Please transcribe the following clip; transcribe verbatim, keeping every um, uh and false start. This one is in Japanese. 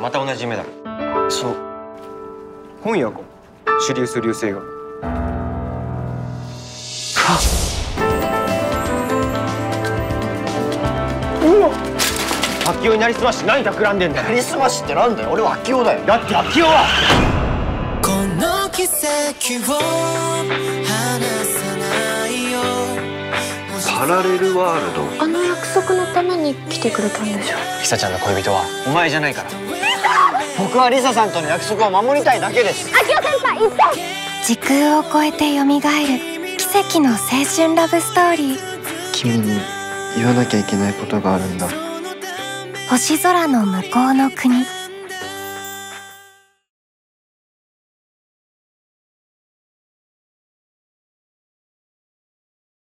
また同じ夢だろ。 そう。今夜か。シリウス流星が。うわっ。秋代になりすまし何企んでんだよ。 なりすましってなんだよ。俺は秋代だよ。 だって秋代はこの奇跡を離さないよ。 パラレルワールド。 あの約束のために来てくれたんでしょ。 リサちゃんの恋人はお前じゃないから。 僕はリサさんとの約束を守りたいだけです。 秋代先輩行って。 時空を超えて蘇る奇跡の青春ラブストーリー。 君に言わなきゃいけないことがあるんだ。 星空の向こうの国。